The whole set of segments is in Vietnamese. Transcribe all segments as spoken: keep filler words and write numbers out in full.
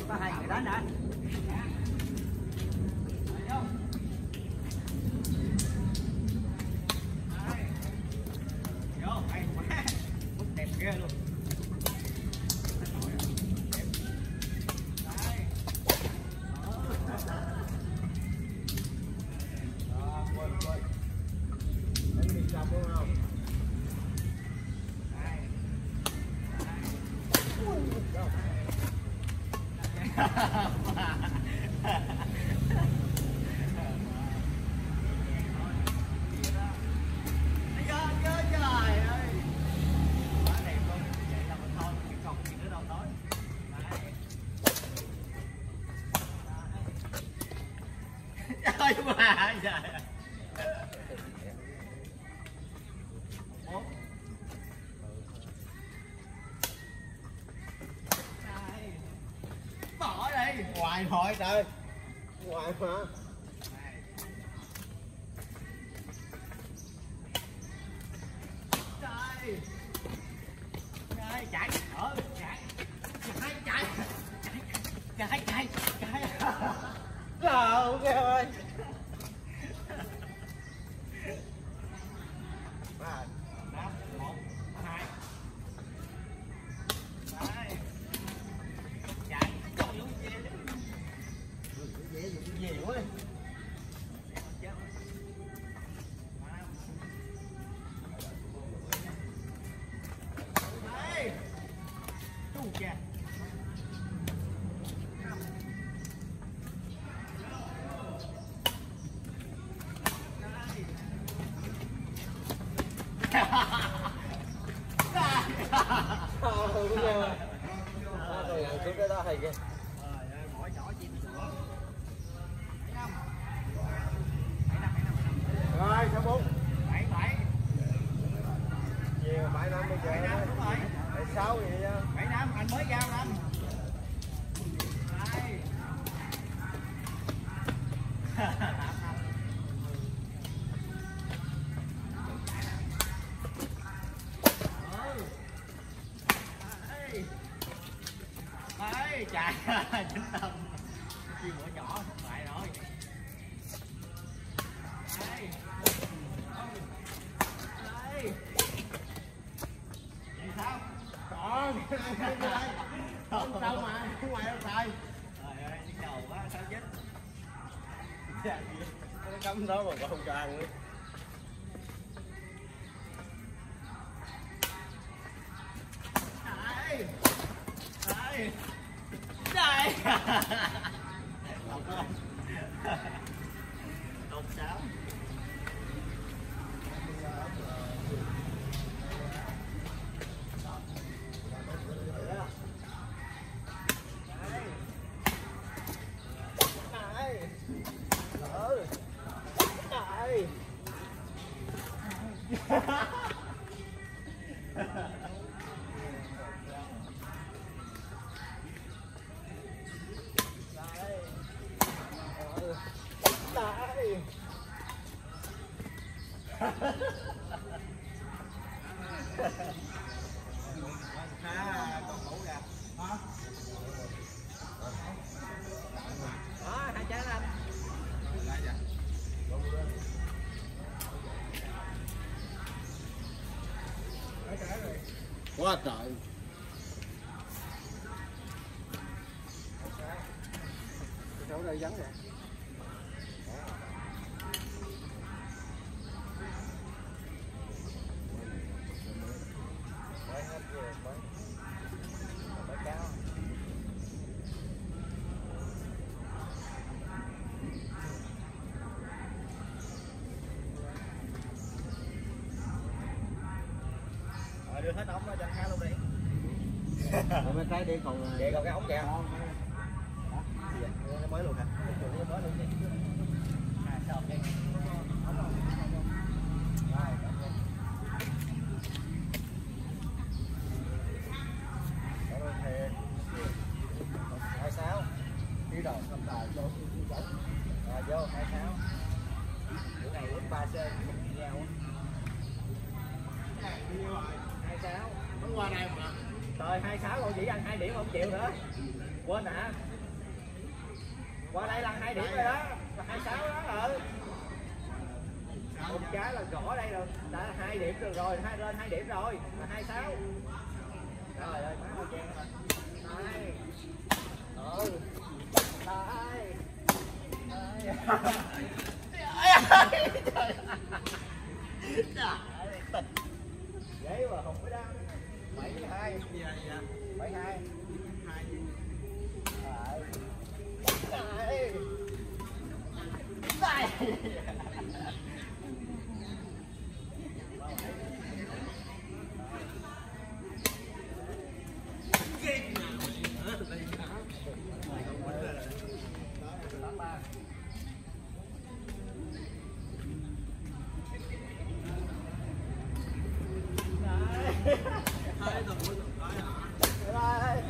có hai người đó nữa. Vô, hay quá. Bút đẹp ghê luôn. Ơi mà trời. Bỏ đi. Hoài thôi trời. Hoài mà. Trời. Trời chạy. Ờ chạy. Chạy chạy. Chạy chạy chạy. Trời ok ơi. Ba, tám, một, hai. Đấy. Chạy. Trời ơi về đi. Về về về quá. Đấy. Chu cha. Đúng rồi. Rồi lần trước cái đó hay kìa. Mỗi chỗ chim sữa. Rồi, sáu bốn. bảy bảy. Gì mà bảy năm bây giờ. bảy năm đúng rồi. bảy sáu vậy nha. bảy năm anh mới giao anh. Đây. Đấy, chạy chính tâm chi mũi nhỏ lại rồi. Đây. Đây. Vậy sao? Còn không sao mà, không ngoài đâu sai. Trời ơi, nhức đầu quá, sao chết. Cái cắm đó mà còn không cho ăn nữa. Đây. Đây. Đây. Độc lên. Độc sáu. Ha, con ngủ kìa. Hả? Đó, hai trái anh. Quá trời. Chỗ đây vắng rồi. Đưa hết ống ra cho anh khá luôn đi. Mấy cái đi còn vậy còn cái ống kìa. Cái mới luôn hả? Cái mới luôn đi. À sao đi. hai sáu. Đi đầu cầm tài vô. Rồi vô hai sáu. Bữa này quýnh ba C nhau á. hai sáu. Nó qua đây mà. Trời hai sáu rồi chỉ ăn hai điểm không chịu nữa. Quên hả? Qua đây là hai điểm rồi đó, là hai sáu đó. Ừ. Một trái là gõ đây rồi, đã hai điểm được rồi, hai lên hai điểm rồi, là hai sáu. Trời ơi, má ơi chen rồi. Đây. Ừ. Đây. Đây. Trời ơi, dễ mà không có đăng. bảy hai. bảy hai. Đây. Đây. Hai tuần cuối tuần tới Đây.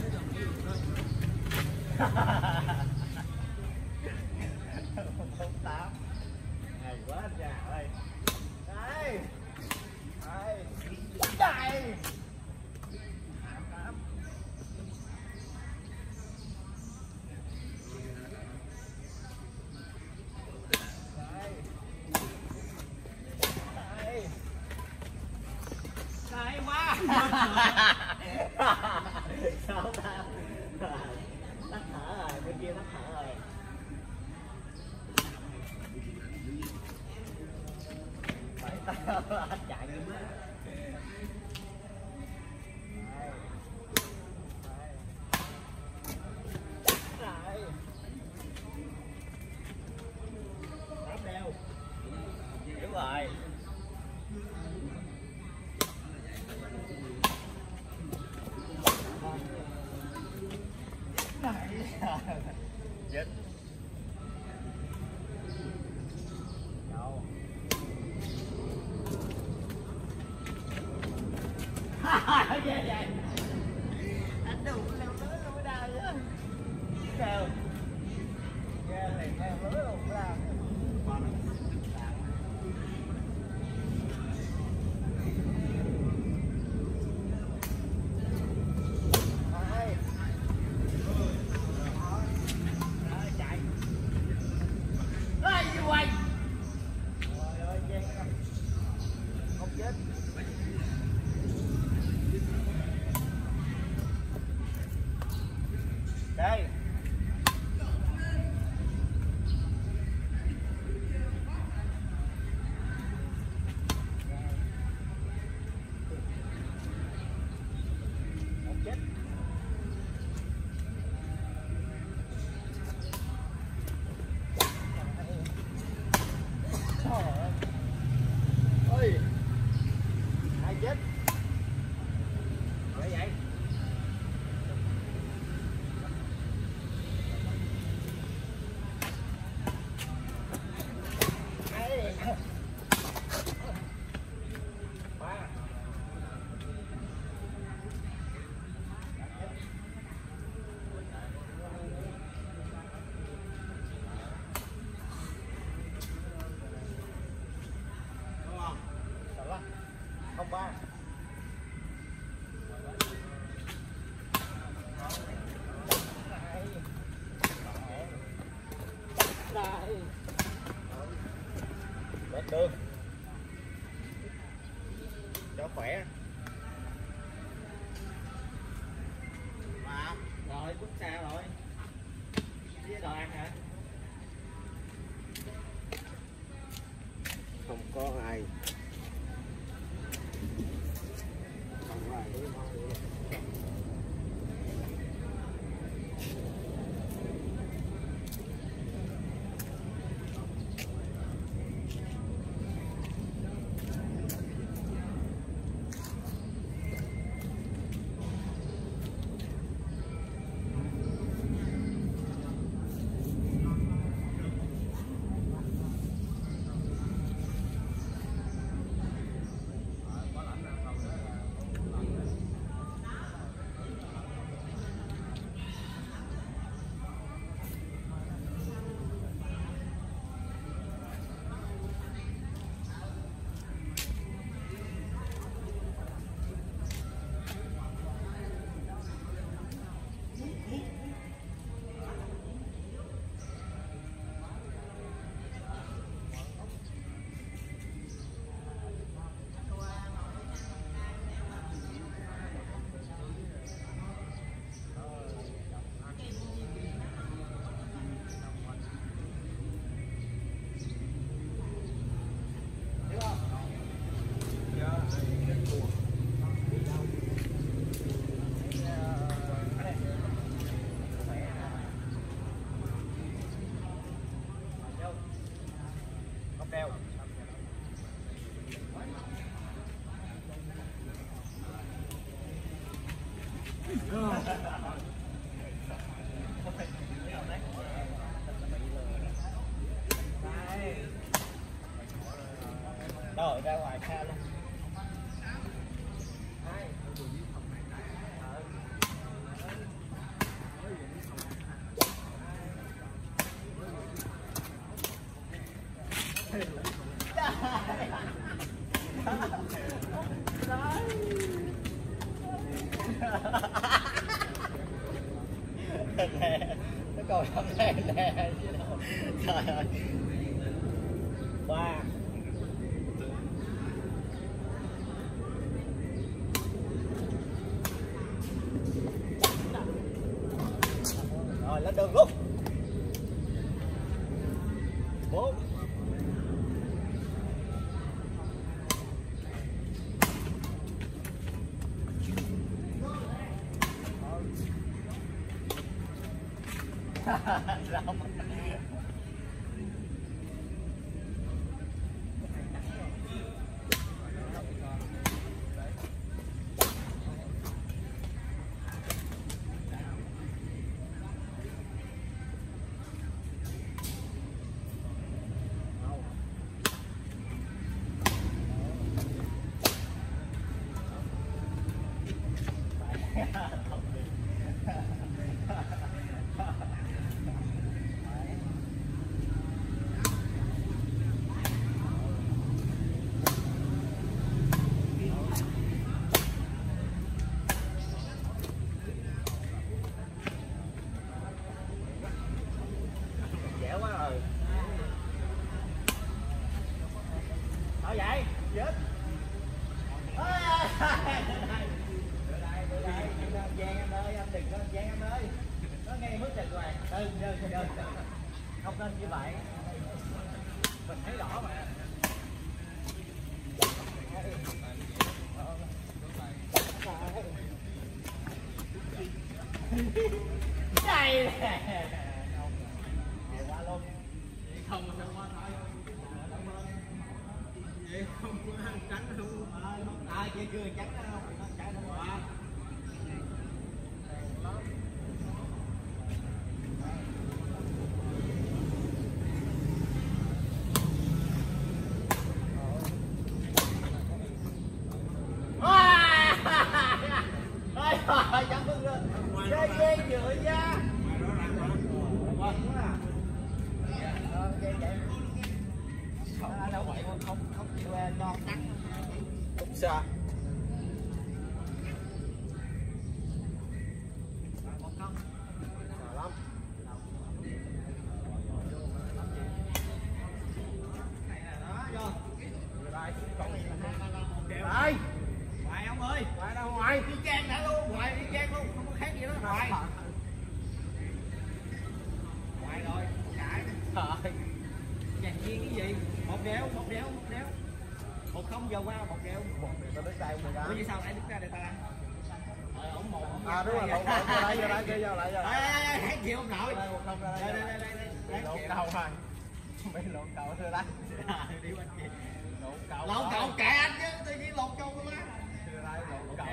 Không tám. Hay quá trời ơi. Đây. Đây. Đây. Hay quá. Sao ta? Tắt thở rồi, bên kia tắt thở rồi. Phải tao chạy đi má. Rồi. Tám đeo. Hiểu rồi. Chết. Đâu. Ha vậy vậy. Anh đủ leo lưới luôn ở đây á. Kêu. Kêu thì leo lưới luôn ra. Đây. Không chết. Ôi. Hai chết. Vậy vậy. Không ba. Đây. Bớt đường. Cho khỏe. Mà rồi bước xa rồi. Đi đòi ăn hả? Không có ai. Rồi ra ngoài xa luôn. Nè, nó còn không nè nè chứ đâu. Trời ơi. Ba. Rồi lên đường luôn. Bốn. Rộng. Dẻo quá rồi. Thôi vậy, chết. Ôi ơi. Đưa đây, đưa đây, Giang em ơi, anh đừng có Giang em ơi. Nó ngay mức trần rồi. Ừ, ừ, ừ. Không nên như vậy. Mình thấy rõ mà. Đây nè. Qua luôn. Không mà sao qua thôi. Vậy không có ăn trắng không? À, kia chưa trắng đó không? Nó trắng không qua. Ôi, chẳng bước lên. Dây dây nhựa ra. Quên quá à. Ờ, dây vậy. Không, đâu vậy không, không chịu cho trắng. Không xa. Đây. Ngoài ông ơi. Ngoài đâu ngoài. Đi trang đã luôn, ngoài đi trang luôn, không có khác gì đó ngoài. Ngoài rồi, cãi. Trời. Dàn chiên cái gì? Một đéo, một đéo, một đéo. Một không giờ qua một đéo. Một đéo đứng đây không được. Ủa như sao nãy đứng ra để ta ăn? Ờ ổng một ổng. À đúng rồi, ổng vô đây, vô đây, vô vô lại vô. Đây đây đây, chịu không nổi. Đây một không ra đây. Đây đây đây đây. Lộn cầu rồi. Bị lộn cầu thưa đây. Đi anh chị. Lộn cầu. Lộn cầu kệ anh chứ, tự nhiên lộn cầu của má. Thưa đây lộn cầu.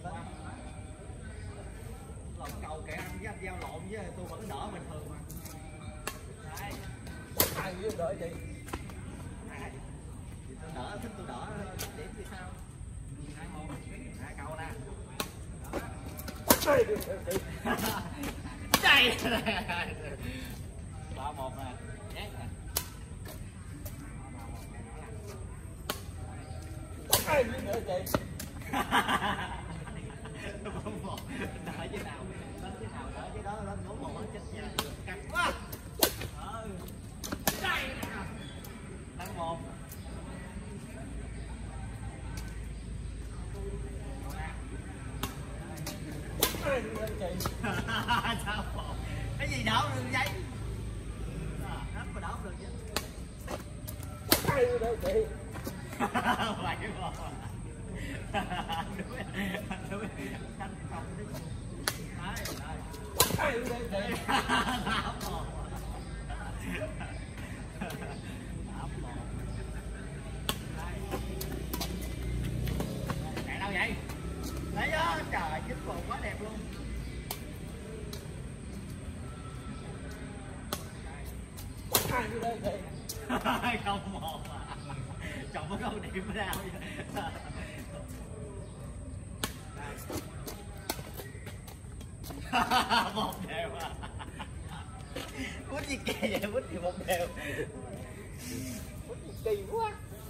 Lộn cầu kệ anh với anh giao lộn với tôi vẫn đỡ bình thường mà. Đây. Ai với đỡ chị? Tôi đỡ, thích tôi đỡ điểm thì sao? Hai một, hai cầu nè. Đây. Ba một nè, nhét nè. Ai với đỡ chị? Bốn một, đỡ chứ nào, đánh chứ nào đỡ chứ đó, lên bốn một chết nha. Căng quá. Ờ. Đây nè. Đánh một. Sao một? Cái gì đỡ được giấy? Đánh mà đỡ được chứ. Ai với đỡ chị? Ngoài cái một. Đuối, đuối, đánh không đi. Đấy, đấy. Ai với đỡ chị? Tám một. Tám một. Chạy đâu vậy? Đấy đó, trời, chích một quá đẹp luôn. Không một mà. Chồng có câu điểm ở đâu. Một đều à. Quýt gì kỳ vậy, quýt gì một đều. Quýt gì kỳ quá.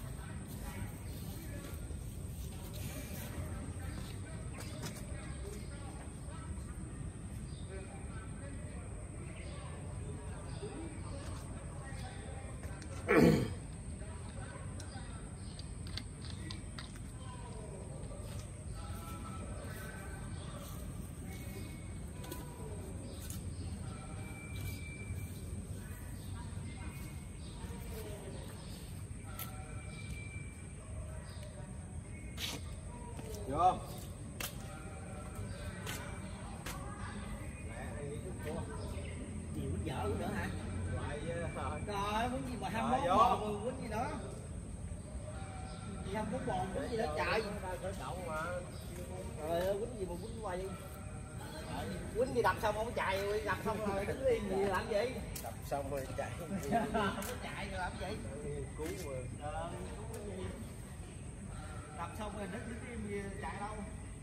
Vô. Gì quýt vợ nữa hả? Lại Trời, quýt gì mà ham bốn bò, quýt gì đó. Gì ham bốn bò, quýt gì đó trời. Trời ơi, quýt gì mà quýt hoài vậy? Quýt gì đập xong không chạy, đập xong rồi đứng yên gì làm gì? đập xong rồi chạy. Không có chạy rồi làm gì? Cứu rồi. Ờ, đập xong rồi đứng đứng im gì chạy đâu?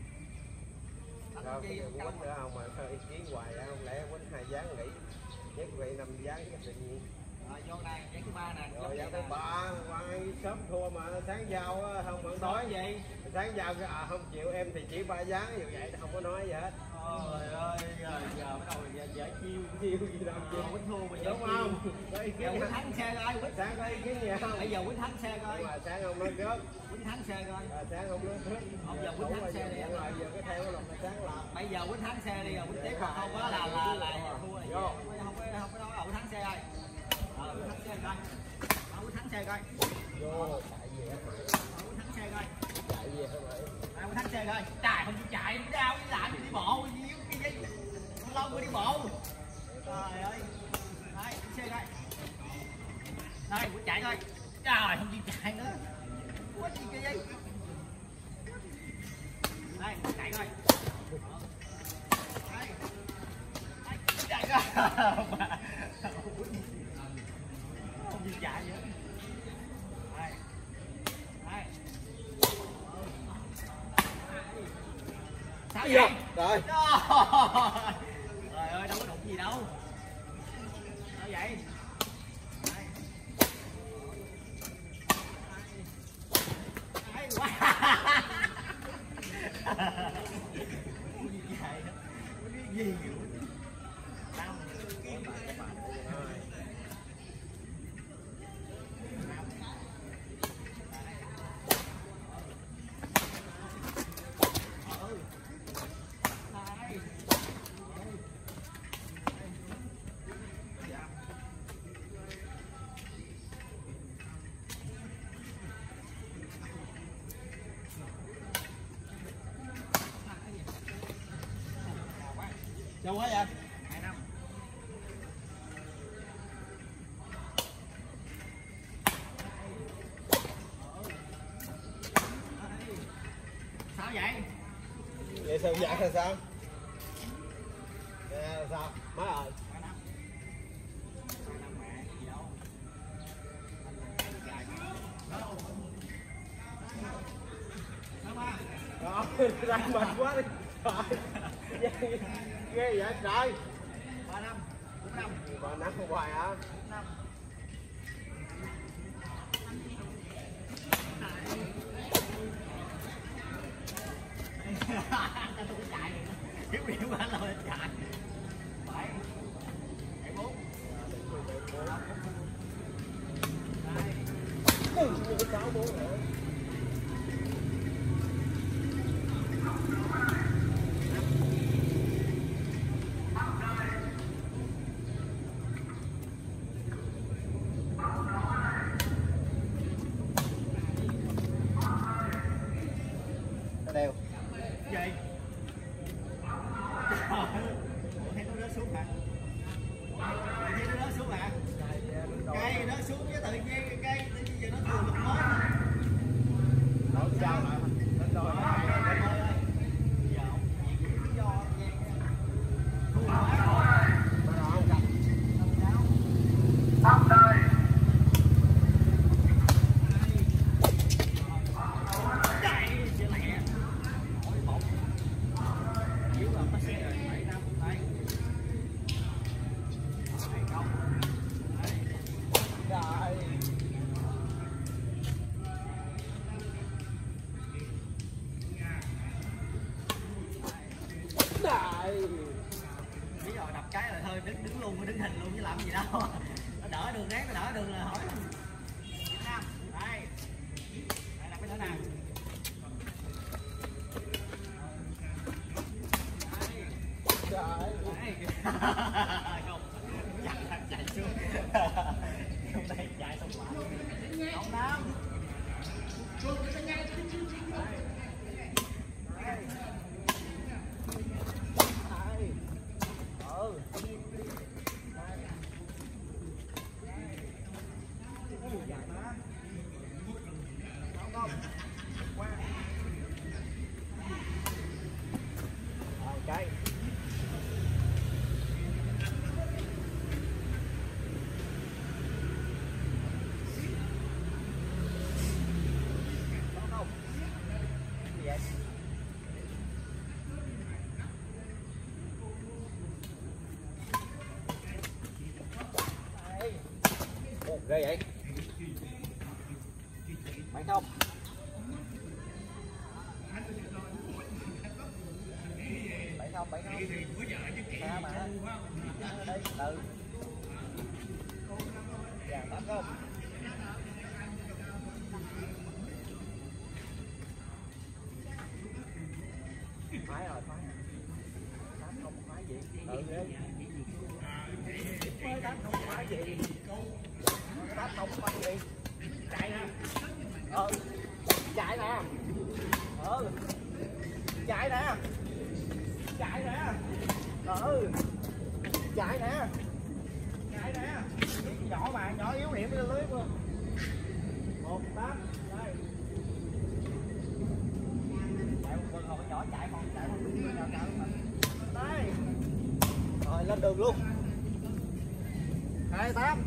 Đâu, quýnh nữa không mà sao ý kiến hoài á, không lẽ quýnh hai dáng nghỉ nhất vậy năm dáng tự nhiên. Rồi vô này, dáng thứ ba nè. Rồi dáng thứ ba, quay sớm thua mà sáng giao không vẫn nói gì? Sáng giao cái à không chịu em thì chỉ ba dáng như vậy không có nói gì hết. Trời ơi, giờ giờ bắt đầu giờ dễ chiêu. Chiêu gì đâu chiêu. Quýnh thua mà Đúng không? Có ý Giờ kiến quýnh thắng xe coi, quýnh. Sáng có ý kiến gì không? Bây giờ quýnh thắng xe coi. Nhưng mà sáng không nói trước. Quýnh thắng xe coi. À, sáng không nói trước. Không, giờ quýnh thắng xe đi. Rồi giờ cái theo luật là sáng làm. Bây giờ quýnh thắng xe đi, rồi quýnh tiếp còn không có là là là thua rồi. Không có không có nói là quýnh thắng xe coi. Ờ, quýnh thắng xe coi. Ờ, quýnh thắng xe coi. Vô, chạy gì hả mày? Ờ, quýnh thắng xe coi. Chạy gì hả mày? À, quýnh thắng xe coi. Trời không chịu chạy, đi đâu đi làm đi bộ gì cái gì. Lâu mới đi bộ. Trời ơi. Đây, xe coi. Đây, quýnh chạy coi. Trời không chịu chạy nữa. Quýnh gì kia vậy? Đây, chạy coi. Đây. Đây, chạy coi. Không chịu chạy nữa. Đây. Đây. Sao vậy? Rồi. Trời ơi, đâu có đụng gì đâu. Sao vậy? Đây. Đây, quá. Gì vậy? Cái gì? Tao đâu quá vậy? Hai năm. Sao vậy? Vậy sao dạ là sao? Dạ là sao? Má ơi. Hai năm. Hai năm mẹ gì đâu. Sao ba? Rồi, ra mệt quá đi. Trời. Ghê vậy trời. Ba năm. Bốn năm. Ba năm hoài hả? Bốn năm. Tôi chạy thiếu điểm quá rồi chạy. Bảy. Bảy bốn. Đây. Sáu bốn nữa. Đều. Gì? Thấy nó rớt xuống hả? Thấy nó rớt xuống hả? Cây nó xuống cái tự nhiên cái cây tự nhiên giờ nó thừa lực mới. Đâu sao mà lên đồi nó hay lên đồi. Giờ ông gì lý do thua quá rồi. Nó không cầm. Không sao? đây. Biết rồi, đập cái là thôi đứng đứng luôn, đứng hình luôn chứ làm gì đâu. Nó đỡ đường, ráng nó đỡ đường là hỏi. Việt Nam, đây. Đây là cái nữa nè. Trời. Không. Chạy chạy xuống. Hôm nay chạy xong lại. Không đâu. Cái không gì vậy? Ồ, ghê vậy mày không? Bảy không, bảy không. Xa mà. Đây, từ. Dạ, tám không. Phái rồi, phái. Tám không phái gì? Tự ghê. Mới tám không phái gì? Tám không phái gì? Chạy nè. Ừ. Chạy nè. Ừ. Chạy nè. Chạy nè. Ừ. Chạy nè. Chạy nè. Nhỏ mà, nhỏ yếu điểm lên lưới luôn. Một tám. Đây. Chạy một con hồi nhỏ chạy không, chạy không. Chạy không. Đây. Rồi lên đường luôn. Hai tám.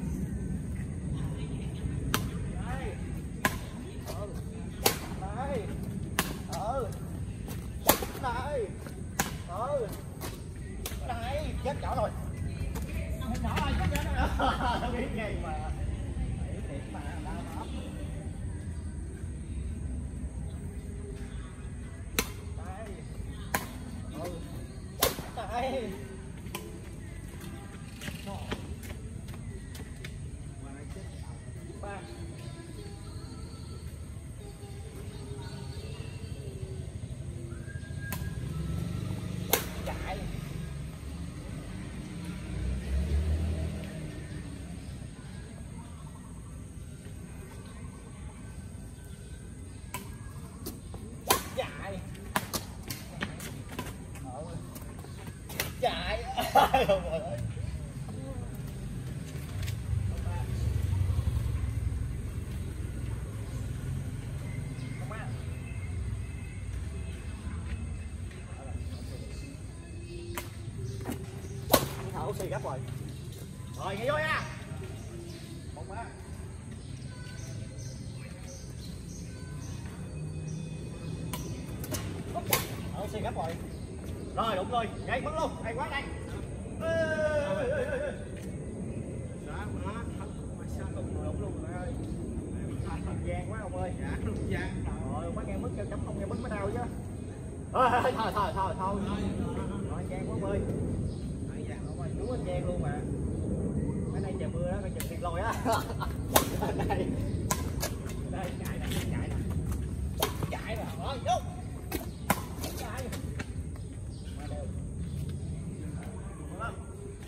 Đây. Ừ. Đây. Ừ. Đây. Ừ. Đây. Chết nhỏ rồi. Nhỏ rồi, chết nhỏ rồi. Biết ngay mà. Biết thiệt mà, đau ấp. Đây. Ừ. Đây. Ba. Chạy. Chạy. Chạy. Không rồi đấy. Thở oxy gấp rồi. Rồi nghỉ vô nha. Một ba. Thở oxy gấp rồi. Rồi đúng rồi, vậy bắn luôn, hay quá đây. Đúng luôn rồi ơi. Gian quá ông ơi. Dạ, gian. Rồi quá nghe mức kêu chấm không nghe mức mới đau chứ. Thôi thôi thôi thôi thôi thôi. Rồi gian quá ơi. Đúng anh gian luôn mà. Cái này trời mưa đó, coi chừng thiệt lồi á. Đây. Đây chạy nè, chạy nè. Chạy nè, rồi vô. Chạy. Mà đều. Không.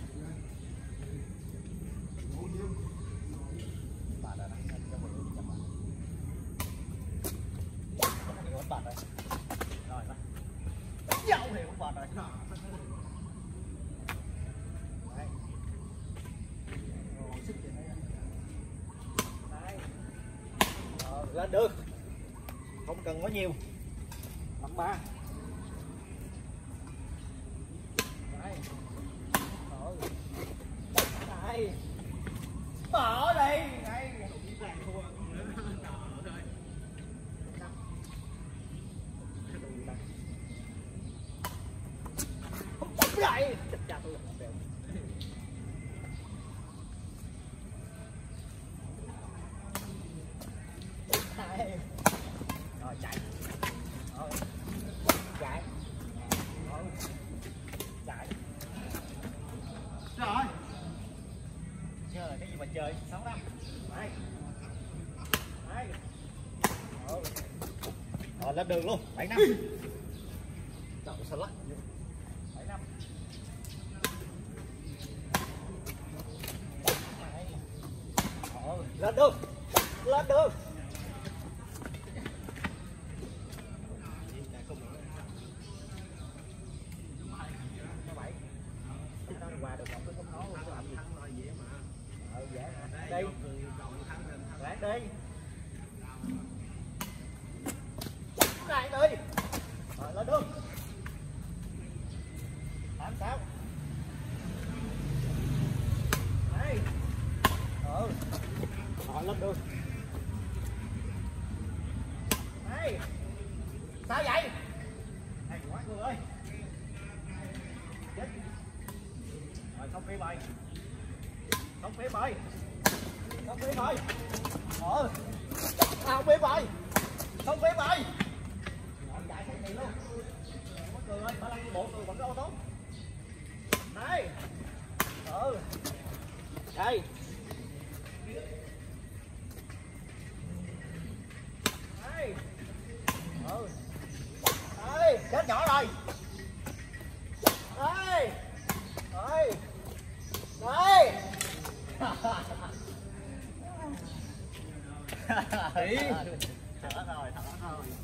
Bà đã đánh cho mình cho mình. Cái này bật rồi. Rồi đó. Dạo thì cũng bật rồi. Đây. Rồi, sức đây. Đây. Rồi, lên được. Không cần quá nhiều. Bằng ba. Đây. Rồi. Đây. Mở đi. Đây. Lại thua. Đây. Chặt chặt tôi. Đây. Rồi chạy. Rồi. Chạy. Rồi. chơi sáu năm đây đây ừ. Rồi lên đường luôn bảy năm đậu sao lắc bảy năm ừ. Lên đường lên đường qua được một cái không khó luôn có làm gì ừ dễ mà đi ráng đi ráng đi rồi lên đường tám sáu đây ừ rồi lên đường đây sao vậy hay quá người ơi chết rồi không phí bài không phí bài không phí bài ờ không phí bài không phí bài họ chạy cái gì luôn có cười ơi ba lăng bộ cười vẫn có ô tô đây ừ đây đây ừ đây chết nhỏ rồi